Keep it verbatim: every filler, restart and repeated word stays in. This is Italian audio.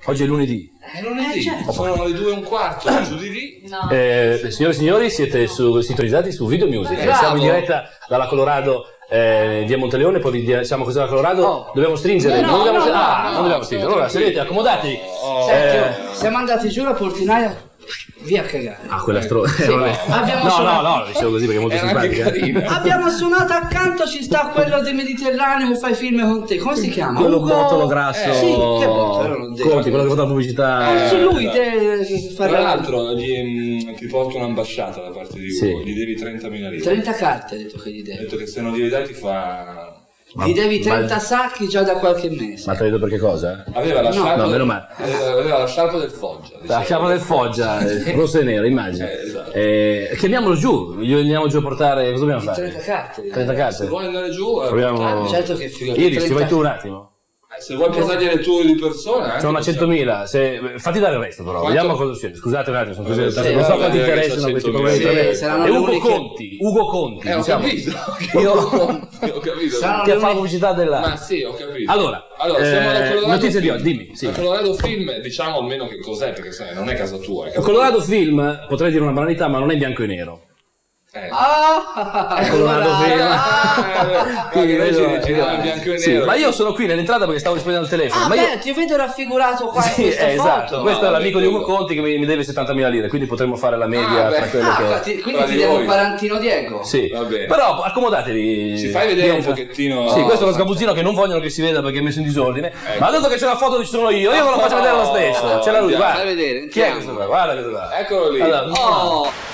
Oggi è lunedì. È lunedì, Eh, certo. sono le due e un quarto, giù di lì. No. Eh, signore e signori, siete su, sintonizzati su Video Music. Bravo. Siamo in diretta dalla Colorado, eh, via Monteleone, poi di- siamo così alla Colorado. Oh. Dobbiamo stringere. No, non dobbiamo, no, no, ah, no, non dobbiamo no, stringere. no, Allora, no, sedete, no. accomodatevi. Oh. Senti, Eh. siamo andati giù la portinaia, via a cagare. Ah, quella stro... eh, vabbè. Abbiamo No, suonato- no, no, dicevo così perché è molto Era anche simpatica. carina. Abbiamo suonato accanto, ci sta quello del Mediterraneo che fa i film con te, come si chiama? Quello Ugo- bottolo grasso. Eh, sì, che bottolo? Non devo- Conti, quello che fa la pubblicità. Eh, sì, lui Eh, te che fa Tra la- l'altro gli, mm, ti porto un'ambasciata da parte di Ugo, Sì. gli devi trentamila lire. trenta carte ha detto che gli Ha devi. detto che se non glieli dai ti fa... Ma- Gli devi ma- trenta sacchi già da qualche mese. Ma te detto perché cosa? Aveva la No, sciarpa, no, meno male. aveva, aveva la sciarpa del Foggia. La diciamo. chiama del Foggia, eh, rosso e nero, immagino. Eh, esatto. Eh, chiamiamolo giù, gli andiamo giù a portare. Cosa dobbiamo trenta fare? carte. trenta Se carte. vuoi andare giù, eh, Proviamo. portarli. Certo che figo. Iris, ti trenta vai tu un attimo. Eh, se vuoi portargli le tue di persona, eh, Sono a possiamo- centomila, se... fatti dare il resto però, Quanto? vediamo cosa succede. Scusate un attimo, sono cose... Sì, non so vabbè, quanti direi che interessano c'è questi centomila. problemi. Sì, per me. saranno E le Ugo uniche- Conti, Ugo Conti, Eh, ho diciamo. capito. Io- ho capito. Saranno che le fa la uniche- pubblicità della... Ma sì, ho capito. Allora, allora siamo alla eh, Colorado notizie di Film. oggi, dimmi, sì. La Colorado Film, diciamo almeno che cos'è, perché sai, non è casa tua. È casa Colorado Film, potrei dire una banalità, ma non è in bianco e nero. Eh. Ah, Colorado Film. Ah, Quindi noi vedo- ci giriamo in bianco e Sì, nero. ma io sono qui nell'entrata perché stavo rispondendo al telefono. Ah, ma io... beh, ti vedo raffigurato qua in Sì, questa eh, esatto. foto. Questo è No, l'amico di Ugo quello- Conti che mi, mi deve settantamila lire, quindi potremmo fare la media Ah, beh. tra quelle Ah, che... infatti, quindi Tra ti di devo voi. un parantino Diego. Sì, Va bene. però accomodatevi. Ci fai vedere un Diventa- pochettino- Sì, No, questo è lo fa- sgabuzzino che non vogliono che si veda perché è messo in disordine. Ecco. Ma dato che c'è una foto dove ci sono io, io ve lo faccio vedere lo stesso. Oh, C'è la lui, andiamo. guarda. Fai vedere, Chi è entriamo. questo qua? Guarda questo qua. Eccolo lì. Allora, Oh,